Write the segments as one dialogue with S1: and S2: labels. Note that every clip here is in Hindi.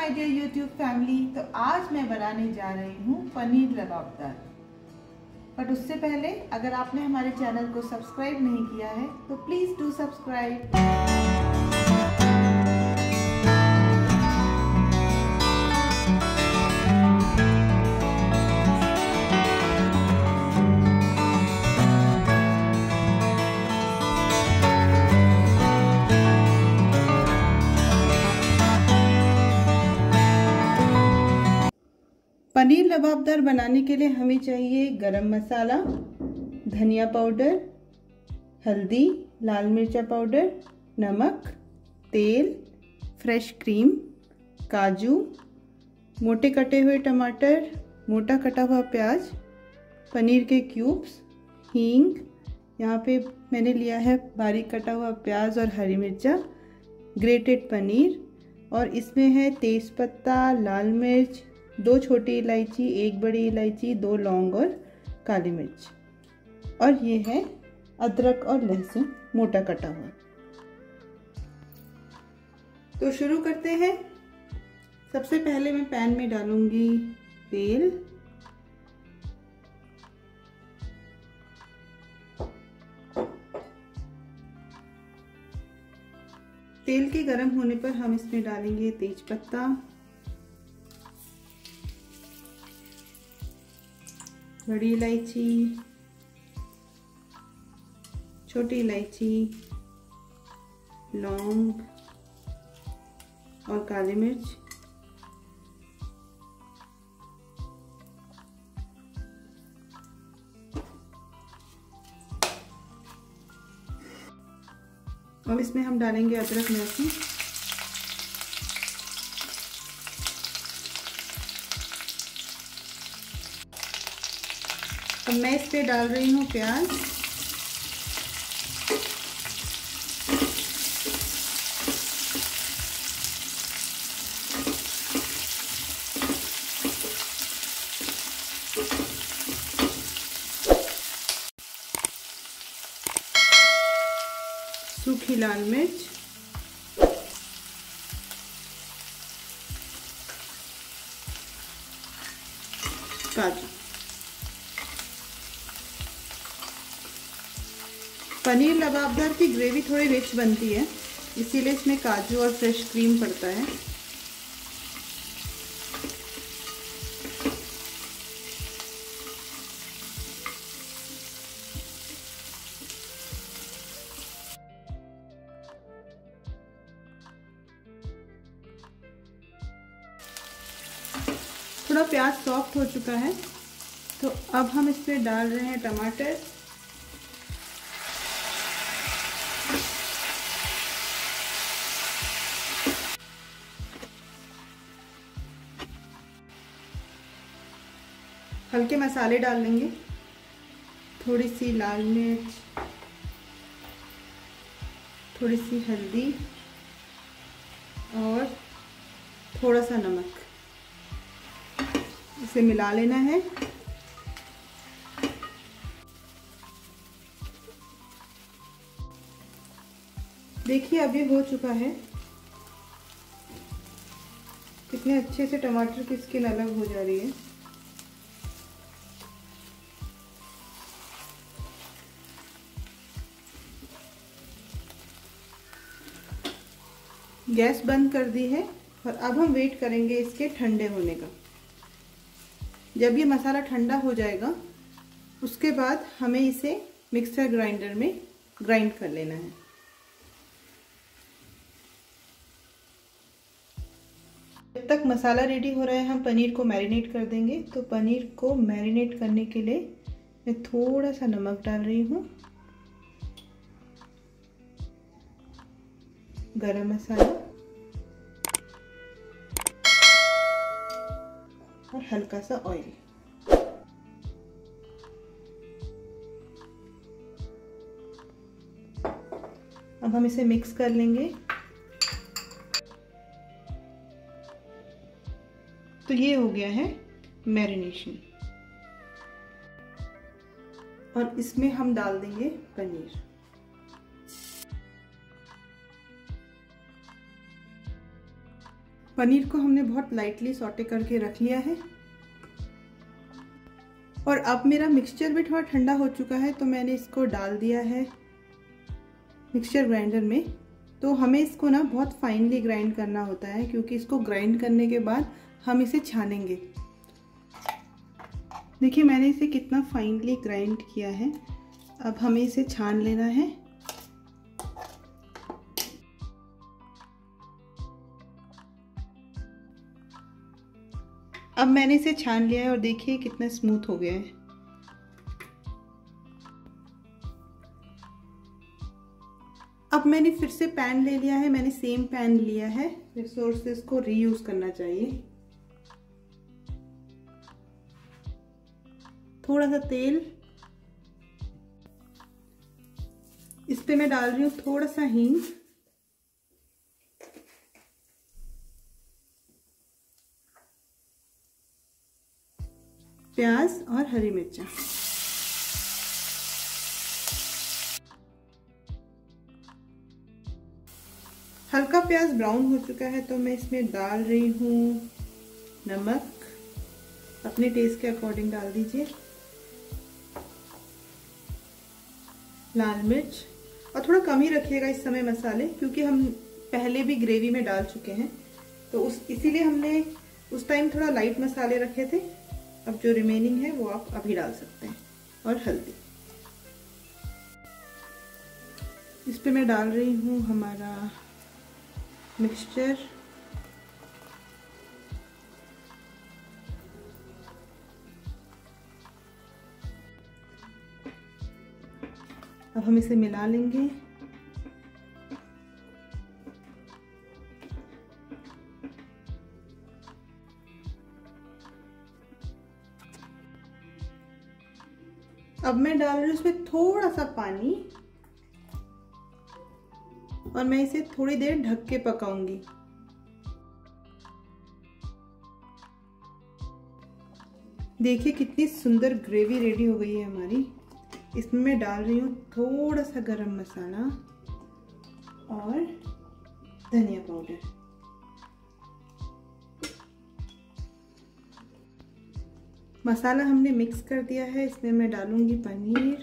S1: My dear YouTube family. तो आज मैं बनाने जा रही हूँ पनीर लबाबदार। बट उससे पहले अगर आपने हमारे चैनल को सब्सक्राइब नहीं किया है तो please do subscribe. Paneer lababdar बनाने के लिए हमें चाहिए गरम मसाला, धनिया पाउडर, हल्दी, लाल मिर्चा पाउडर, नमक, तेल, फ्रेश क्रीम, काजू, मोटे कटे हुए टमाटर, मोटा कटा हुआ प्याज, पनीर के क्यूब्स, हींग, यहाँ पे मैंने लिया है बारीक कटा हुआ प्याज और हरी मिर्चा, ग्रेटेड पनीर, और इसमें है तेज़पत्ता, लाल मिर्च, 2 छोटी इलायची, 1 बड़ी इलायची, 2 लौंग और काली मिर्च, और ये है अदरक और लहसुन मोटा कटा हुआ। तो शुरू करते हैं। सबसे पहले मैं पैन में डालूंगी तेल। तेल के गर्म होने पर हम इसमें डालेंगे तेजपत्ता, बड़ी इलायची, छोटी इलायची, लौंग और काली मिर्च, और इसमें हम डालेंगे अदरक लहसुन। अब मैं इस पे डाल रही हूँ प्याज, सूखी लाल मिर्च, काजू। पनीर लबाबदार की ग्रेवी थोड़ी रिच बनती है, इसीलिए इसमें काजू और फ्रेश क्रीम पड़ता है। थोड़ा प्याज सॉफ्ट हो चुका है, तो अब हम इसमें डाल रहे हैं टमाटर, हल्के मसाले डाल लेंगे, थोड़ी सी लाल मिर्च, थोड़ी सी हल्दी और थोड़ा सा नमक। इसे मिला लेना है। देखिए अब ये हो चुका है। कितने अच्छे से टमाटर की स्किन अलग हो जा रही है। गैस बंद कर दी है और अब हम वेट करेंगे इसके ठंडे होने का। जब ये मसाला ठंडा हो जाएगा उसके बाद हमें इसे मिक्सर ग्राइंडर में ग्राइंड कर लेना है। जब तक मसाला रेडी हो रहा है हम पनीर को मैरिनेट कर देंगे। तो पनीर को मैरिनेट करने के लिए मैं थोड़ा सा नमक डाल रही हूँ, गरम मसाला और हल्का सा ऑयल। अब हम इसे मिक्स कर लेंगे। तो ये हो गया है मैरिनेशन, और इसमें हम डाल देंगे पनीर। पनीर को हमने बहुत लाइटली सॉटे करके रख लिया है और अब मेरा मिक्सचर भी थोड़ा ठंडा हो चुका है, तो मैंने इसको डाल दिया है मिक्सचर ग्राइंडर में। तो हमें इसको ना बहुत फाइनली ग्राइंड करना होता है, क्योंकि इसको ग्राइंड करने के बाद हम इसे छानेंगे। देखिए मैंने इसे कितना फाइनली ग्राइंड किया है। अब हमें इसे छान लेना है। अब मैंने इसे छान लिया है और देखिए कितना स्मूथ हो गया है। अब मैंने फिर से पैन ले लिया है, मैंने सेम पैन लिया है, रिसोर्सेज को रीयूज करना चाहिए। थोड़ा सा तेल, इस पे मैं डाल रही हूँ थोड़ा सा हींग, प्याज और हरी मिर्चा। हल्का प्याज ब्राउन हो चुका है, तो मैं इसमें डाल रही हूँ नमक, अपने टेस्ट के अकॉर्डिंग डाल दीजिए, लाल मिर्च, और थोड़ा कम ही रखिएगा इस समय मसाले, क्योंकि हम पहले भी ग्रेवी में डाल चुके हैं, तो इसीलिए हमने उस टाइम थोड़ा लाइट मसाले रखे थे। अब जो रिमेनिंग है वो आप अभी डाल सकते हैं। और हल्दी, इस पे मैं डाल रही हूँ हमारा मिक्सचर। अब हम इसे मिला लेंगे। अब मैं डाल रही हूँ इसमें थोड़ा सा पानी और मैं इसे थोड़ी देर ढक के पकाऊंगी। देखिए कितनी सुंदर ग्रेवी रेडी हो गई है हमारी। इसमें मैं डाल रही हूँ थोड़ा सा गरम मसाला और धनिया पाउडर। मसाला हमने मिक्स कर दिया है, इसमें मैं डालूंगी पनीर,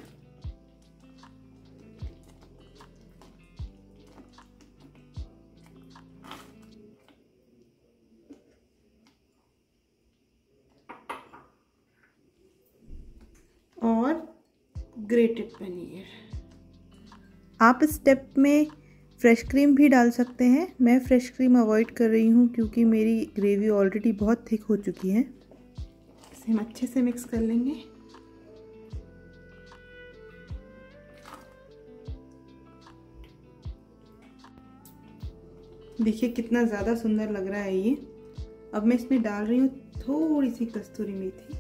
S1: और ग्रेटेड पनीर। आप स्टेप में फ्रेश क्रीम भी डाल सकते हैं। मैं फ्रेश क्रीम अवॉइड कर रही हूँ क्योंकि मेरी ग्रेवी ऑलरेडी बहुत थिक हो चुकी है। इसे हम अच्छे से मिक्स कर लेंगे। देखिए कितना ज़्यादा सुंदर लग रहा है ये। अब मैं इसमें डाल रही हूँ थोड़ी सी कस्तूरी मेथी।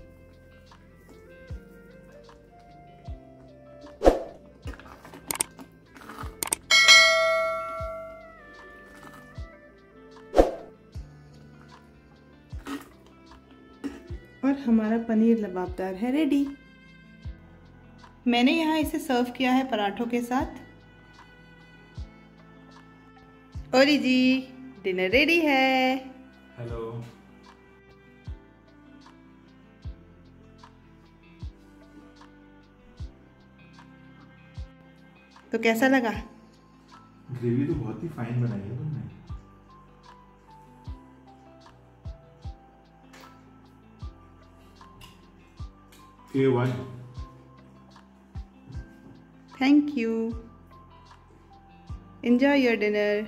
S1: और हमारा पनीर लबाबदार है रेडी। मैंने यहाँ इसे सर्व किया है पराठों के साथ। ओली जी, डिनर रेडी है।
S2: हेलो।
S1: तो कैसा लगा?
S2: ग्रेवी तो बहुत ही फाइन बनाई है तुमने। A1।
S1: Thank you. Enjoy your dinner.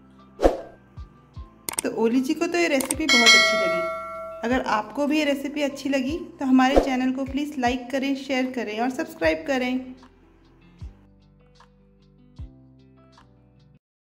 S1: तो ओली जी को तो ये रेसिपी बहुत अच्छी लगी। अगर आपको भी ये रेसिपी अच्छी लगी तो हमारे चैनल को प्लीज़ लाइक करें, शेयर करें और सब्सक्राइब करें।